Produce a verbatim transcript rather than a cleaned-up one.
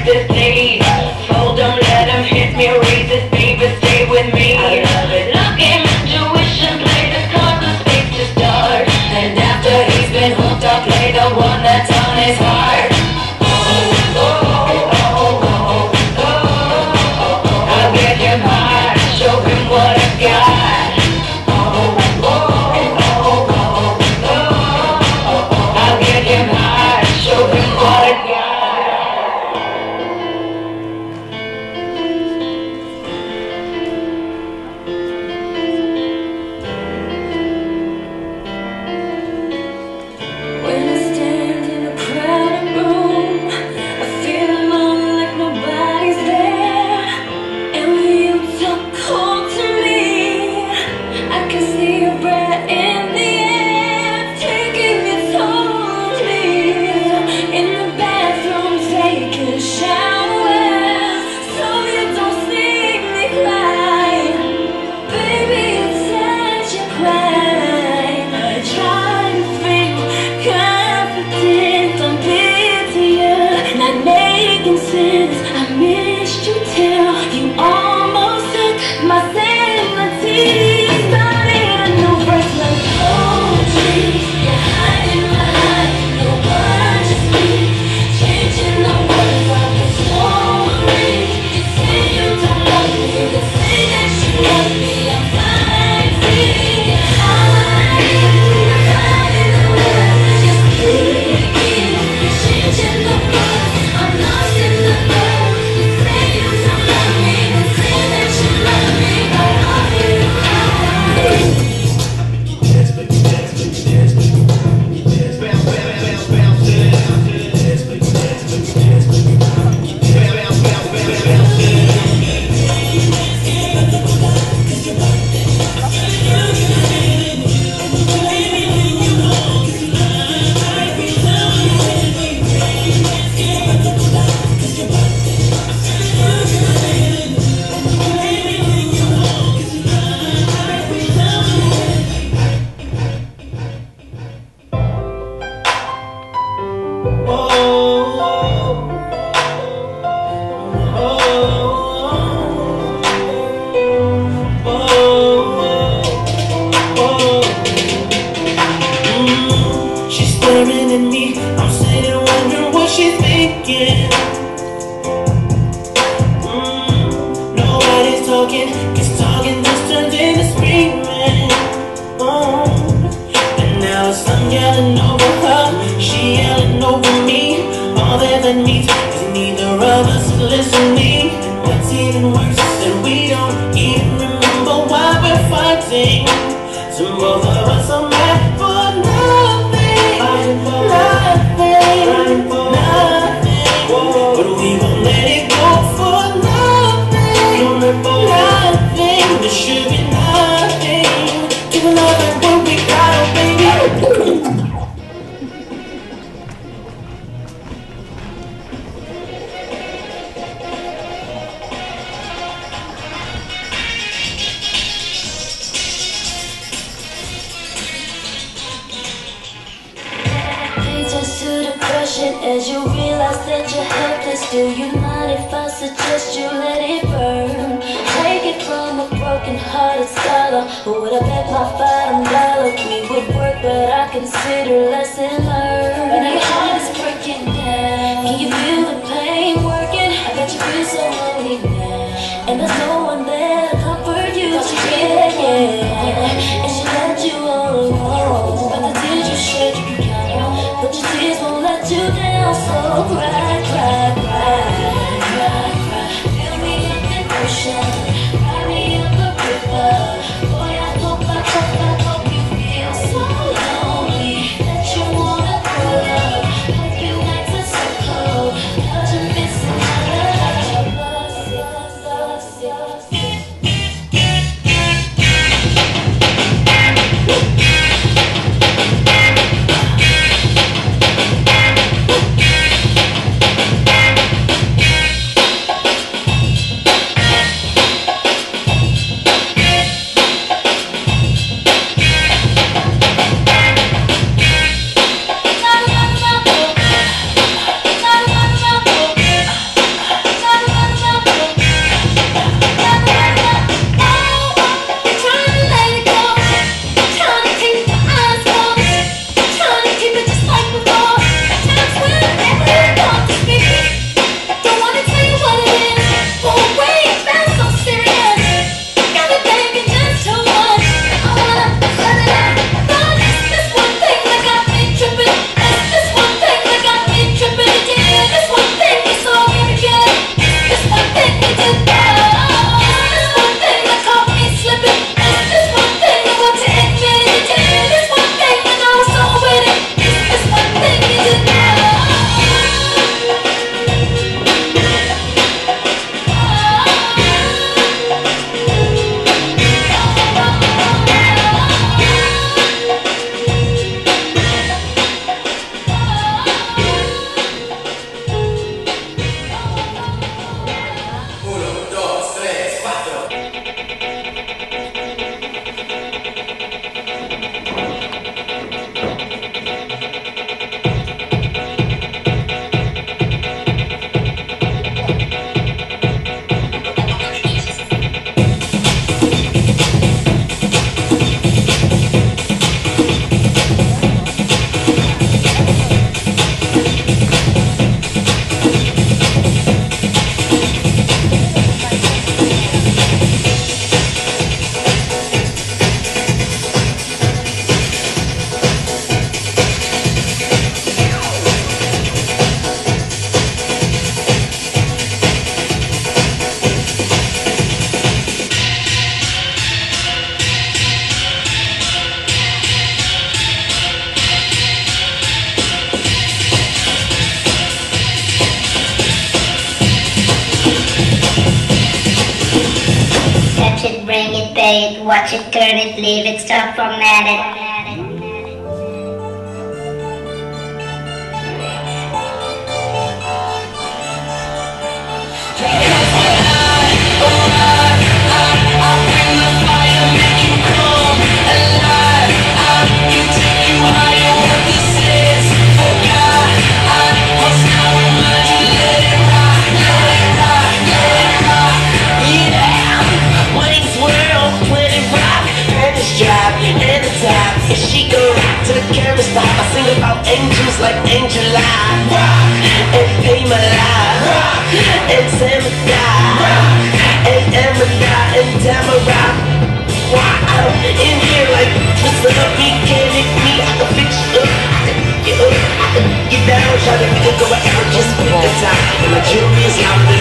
this place. Fold 'em, let 'em hit me, raise this baby, stay with me. I love it. Look at intuition, play the cards of space to start. And after he's been hooked, I'll play the one that's on his heart. Oh, oh, oh, oh, oh, oh. I'll get him high, show him what I got. Oh, oh, oh, oh, oh, oh. I'll get him high, show him what I got. As you realize that you're helpless, do you mind if I suggest you let it burn? Take it from a broken-hearted scholar who would have bet my bottom dollar we would work, but I consider lesson learned. And now your heart is breaking down. Can you feel the pain working? I bet you feel so lonely now, and there's no one there to comfort you. Cause she did, yeah, and she let you all alone. But the tears you shed you can count on, but your tears won't let you down. So cry, cry, cry, cry, cry. Fill me up in ocean, cry me up the river. Boy, I hope, I hope, I hope you feel so lonely that you wanna throw up. Hope your nights are so cold, cause you're missing my love. Love, love, love, love. watch it, turn it, leave it, stop, format it. If she go rock to the camera stop, I sing about angels like Angel Eye. Rock and pay my life. Rock and Samurai. Rock and Amanda and Tamara. Why I'm in here like twist up, me can't hit me. I can fix you up, I can get up, I can get down. Shout it, we can go wherever, just pick a time. And my jewelry is louder than